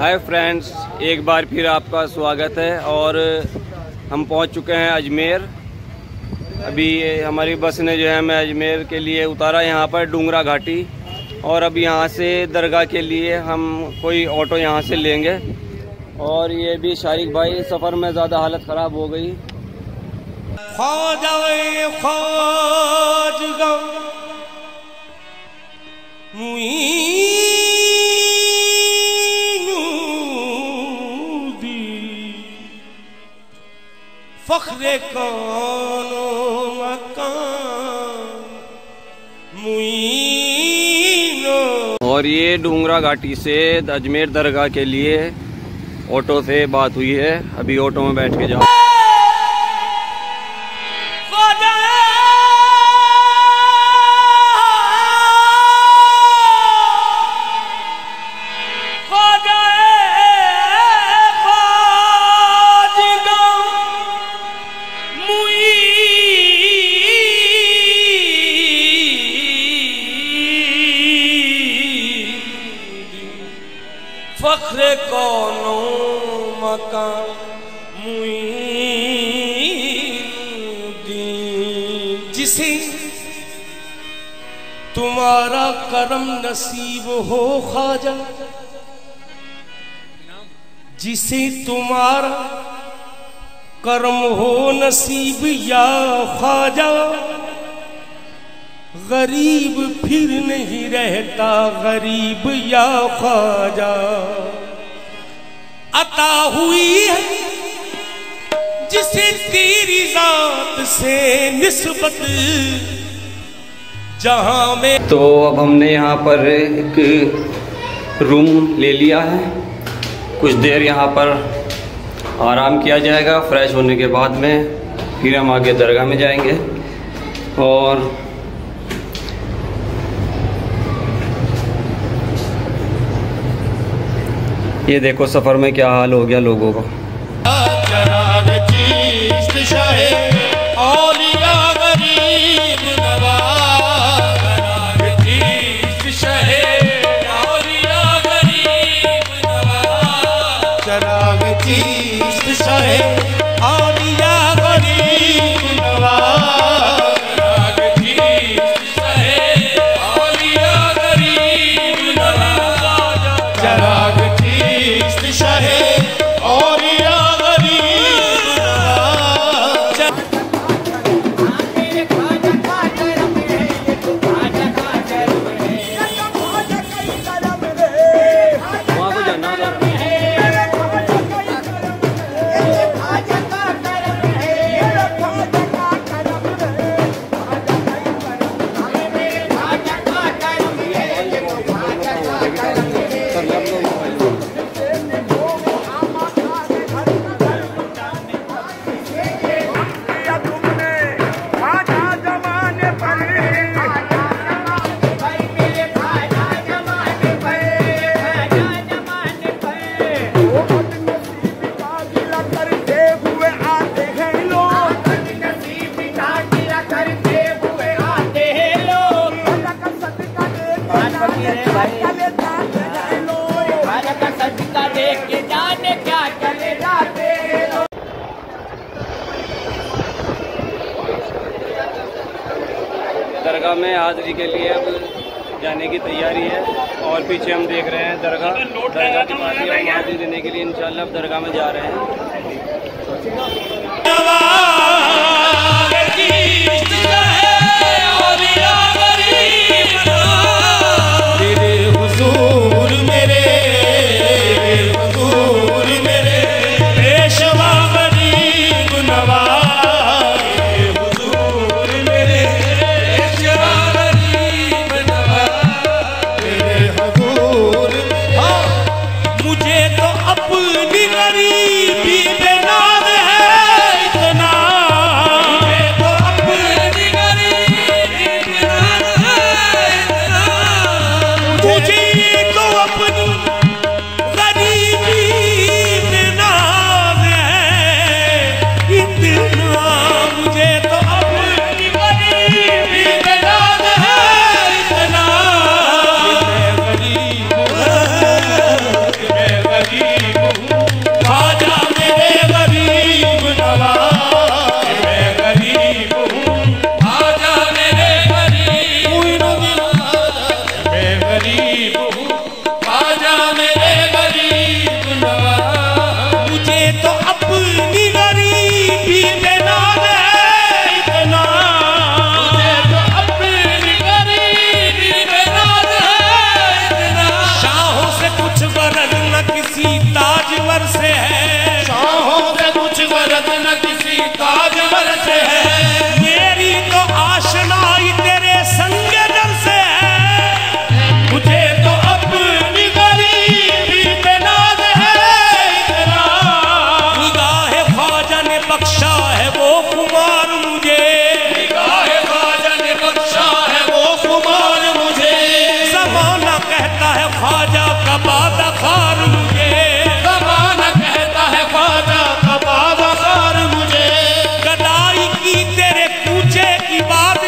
Hi friends, एक बार फिर आपका स्वागत है। और हम पहुंच चुके हैं अजमेर। अभी हमारी बस ने जो है हमें अजमेर के लिए उतारा यहाँ पर डूंगरा घाटी। और अब यहाँ से दरगाह के लिए हम कोई ऑटो यहाँ से लेंगे। और ये भी शारिक भाई, सफ़र में ज़्यादा हालत ख़राब हो गई। फख्रे कानो मकान मुईनो। और ये डूंगरा घाटी से अजमेर दरगाह के लिए ऑटो से बात हुई है। अभी ऑटो में बैठ के जाओ। फख्रे कौनो मकान मुईनुद्दीन। जिसे तुम्हारा करम नसीब हो ख्वाजा, जिसे तुम्हारा करम हो नसीब या ख्वाजा, गरीब फिर नहीं रहता गरीब या ख्वाजा। अता हुई है जिसे तेरी जात से निस्बत जहां में। तो अब हमने यहाँ पर एक रूम ले लिया है। कुछ देर यहाँ पर आराम किया जाएगा। फ्रेश होने के बाद में फिर हम आगे दरगाह में जाएंगे। और ये देखो सफ़र में क्या हाल हो गया लोगों का। दरगाह में हाजिरी के लिए अब जाने की तैयारी है। और पीछे हम देख रहे हैं दरगाह के पास ही हम हाजिरी देने के लिए इंशाल्लाह अब दरगाह में जा रहे हैं। अपनी गरीबी में नाज है इतना।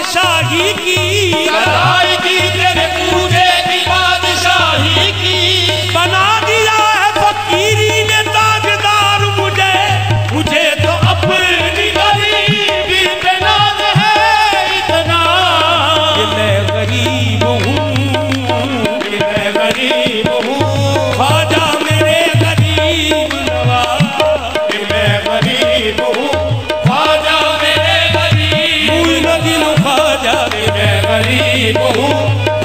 बादशाही की, अदायगी तेरे पूरे की बादशाही की। बना दिया है फकीरी ने ताजदार मुझे, मुझे तो अपनी गरीबी पे नाज है इतना कि मैं गरीब हूँ, कि मैं गरीब हूँ। ख्वाजा मेरे गरीब नवाज, कि मैं गरीब हूँ, ख्वाजा मेरे गरीब। मुइनुद्दीन ख्वाजा कि मैं गरीब हूँ,